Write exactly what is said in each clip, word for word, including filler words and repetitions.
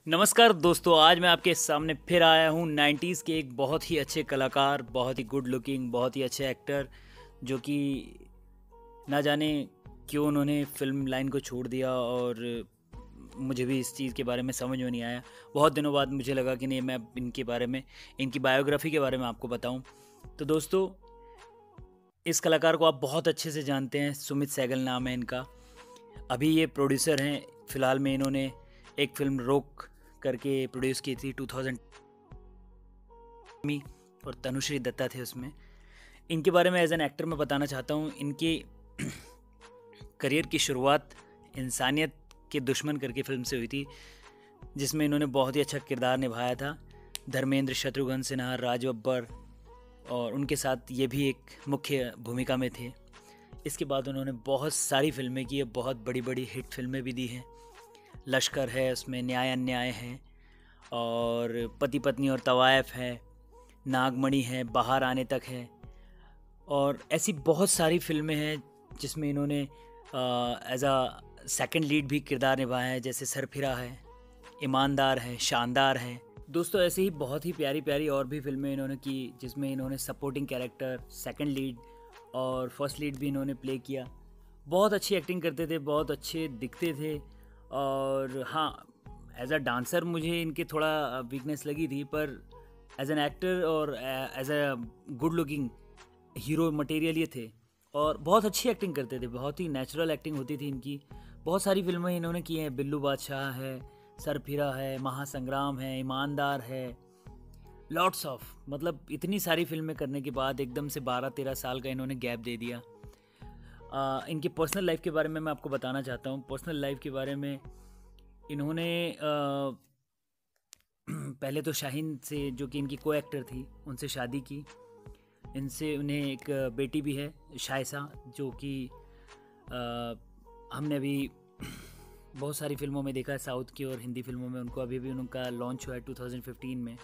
नमस्कार दोस्तों, आज मैं आपके सामने फिर आया हूँ नाइन्टीज़ के एक बहुत ही अच्छे कलाकार, बहुत ही गुड लुकिंग, बहुत ही अच्छे एक्टर, जो कि ना जाने क्यों उन्होंने फ़िल्म लाइन को छोड़ दिया। और मुझे भी इस चीज़ के बारे में समझ में नहीं आया। बहुत दिनों बाद मुझे लगा कि नहीं, मैं इनके बारे में, इनकी बायोग्राफ़ी के बारे में आपको बताऊँ। तो दोस्तों, इस कलाकार को आप बहुत अच्छे से जानते हैं, सुमित सहगल नाम है इनका। अभी ये प्रोड्यूसर हैं। फ़िलहाल में इन्होंने एक फ़िल्म रोक करके प्रोड्यूस की थी टू थाउज़ेंड में, और तनुश्री दत्ता थे उसमें। इनके बारे में एज एन एक्टर मैं बताना चाहता हूँ। इनके करियर की शुरुआत इंसानियत के दुश्मन करके फ़िल्म से हुई थी, जिसमें इन्होंने बहुत ही अच्छा किरदार निभाया था। धर्मेंद्र, शत्रुघ्न सिन्हा, राज बब्बर, और उनके साथ ये भी एक मुख्य भूमिका में थे। इसके बाद उन्होंने बहुत सारी फिल्में की, बहुत बड़ी बड़ी हिट फिल्में भी दी हैं। लश्कर है, उसमें न्याय अन्याय है, और पति पत्नी और तवायफ है, नागमणि है, बाहर आने तक है, और ऐसी बहुत सारी फिल्में हैं जिसमें इन्होंने एज अ सेकंड लीड भी किरदार निभाया है, जैसे सरफिरा है, ईमानदार है, शानदार है। दोस्तों, ऐसे ही बहुत ही प्यारी प्यारी और भी फिल्में इन्होंने की, जिसमें इन्होंने सपोर्टिंग कैरेक्टर, सेकंड लीड और फर्स्ट लीड भी इन्होंने प्ले किया। बहुत अच्छी एक्टिंग करते थे, बहुत अच्छे दिखते थे। और हाँ, एज अ डांसर मुझे इनके थोड़ा वीकनेस लगी थी, पर एज एन एक्टर और as a good looking hero material ये थे। और बहुत अच्छी एक्टिंग करते थे, बहुत ही नेचुरल एक्टिंग होती थी इनकी। बहुत सारी फिल्में इन्होंने की हैं। बिल्लू बादशाह है, सरफिरा है, महासंग्राम है, ईमानदार है, लॉट्स ऑफ, मतलब इतनी सारी फिल्में करने के बाद एकदम से बारह तेरह साल का इन्होंने गैप दे दिया। आ, इनकी पर्सनल लाइफ के बारे में मैं आपको बताना चाहता हूँ। पर्सनल लाइफ के बारे में इन्होंने आ, पहले तो शाहीन से, जो कि इनकी को एक्टर थी, उनसे शादी की। इनसे उन्हें एक बेटी भी है, शायसा, जो कि हमने अभी बहुत सारी फिल्मों में देखा है, साउथ की और हिंदी फिल्मों में उनको। अभी भी उनका लॉन्च हुआ है टू थाउज़ेंड फ़िफ़्टीन में।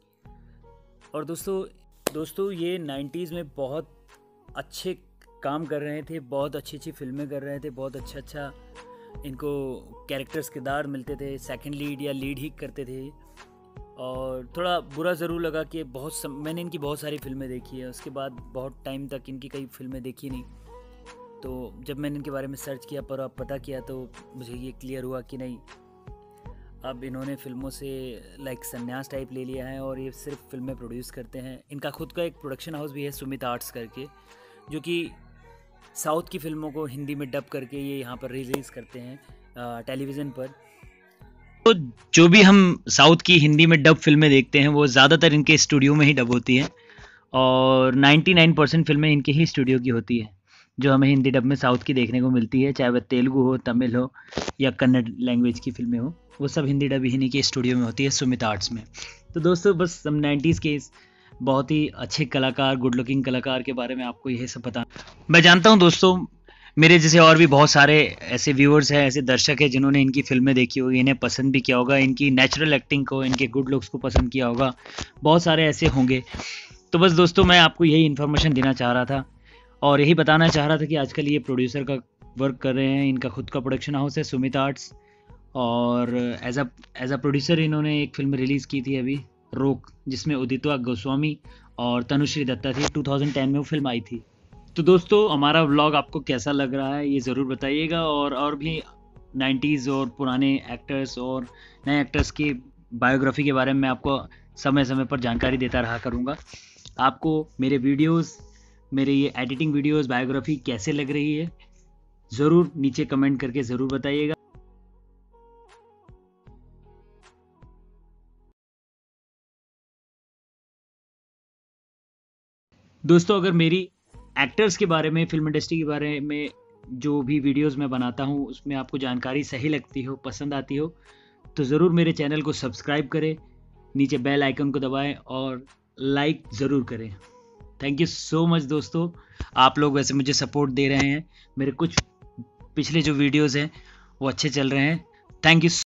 और दोस्तों दोस्तों ये नाइन्टीज़ में बहुत अच्छे काम कर रहे थे, बहुत अच्छी अच्छी फिल्में कर रहे थे, बहुत अच्छा अच्छा इनको कैरेक्टर्स किरदार मिलते थे, सेकंड लीड या लीड ही करते थे। और थोड़ा बुरा ज़रूर लगा कि बहुत सम, मैंने इनकी बहुत सारी फिल्में देखी है, उसके बाद बहुत टाइम तक इनकी कई फिल्में देखी नहीं। तो जब मैंने इनके बारे में सर्च किया, पर अब पता किया, तो मुझे ये क्लियर हुआ कि नहीं, अब इन्होंने फिल्मों से लाइक संन्यास टाइप ले लिया है, और ये सिर्फ फिल्में प्रोड्यूस करते हैं। इनका खुद का एक प्रोडक्शन हाउस भी है, सुमित आर्ट्स करके, जो कि साउथ की फिल्मों को हिंदी में डब करके ये यहाँ पर रिलीज़ करते हैं टेलीविज़न पर। तो जो भी हम साउथ की हिंदी में डब फिल्में देखते हैं, वो ज़्यादातर इनके स्टूडियो में ही डब होती हैं, और निन्यानवे परसेंट फिल्में इनके ही स्टूडियो की होती है, जो हमें हिंदी डब में साउथ की देखने को मिलती है, चाहे वह तेलुगु हो, तमिल हो, या कन्नड़ लैंग्वेज की फिल्में हो, वो सब हिंदी डब इन्हीं के स्टूडियो में होती है, सुमित आर्ट्स में। तो दोस्तों, बस हम नाइन्टीज़ के इस बहुत ही अच्छे कलाकार, गुड लुकिंग कलाकार के बारे में आपको यही सब पता। मैं जानता हूँ दोस्तों, मेरे जैसे और भी बहुत सारे ऐसे व्यूअर्स हैं, ऐसे दर्शक हैं, जिन्होंने इनकी फिल्में देखी होगी, इन्हें पसंद भी किया होगा, इनकी नेचुरल एक्टिंग को, इनके गुड लुक्स को पसंद किया होगा। बहुत सारे ऐसे होंगे। तो बस दोस्तों, मैं आपको यही इन्फॉर्मेशन देना चाह रहा था, और यही बताना चाह रहा था कि आजकल ये प्रोड्यूसर का वर्क कर रहे हैं। इनका खुद का प्रोडक्शन हाउस है, सुमित आर्ट्स, और as a as a producer इन्होंने एक फिल्म रिलीज़ की थी अभी, रोक, जिसमें उदित्वा गोस्वामी और तनुश्री दत्ता थी। टू थाउज़ेंड टेन में वो फिल्म आई थी। तो दोस्तों, हमारा व्लॉग आपको कैसा लग रहा है, ये ज़रूर बताइएगा। और और भी नाइन्टीज़ और पुराने एक्टर्स और नए एक्टर्स की बायोग्राफी के बारे में मैं आपको समय समय पर जानकारी देता रहा करूँगा। आपको मेरे वीडियोस, मेरे ये एडिटिंग वीडियोस, बायोग्राफी कैसे लग रही है, ज़रूर नीचे कमेंट करके ज़रूर बताइएगा। दोस्तों, अगर मेरी एक्टर्स के बारे में, फिल्म इंडस्ट्री के बारे में जो भी वीडियोस मैं बनाता हूँ, उसमें आपको जानकारी सही लगती हो, पसंद आती हो, तो ज़रूर मेरे चैनल को सब्सक्राइब करें, नीचे बेल आइकन को दबाएं, और लाइक ज़रूर करें। थैंक यू सो मच दोस्तों, आप लोग वैसे मुझे सपोर्ट दे रहे हैं। मेरे कुछ पिछले जो वीडियोज़ हैं वो अच्छे चल रहे हैं। Thank you.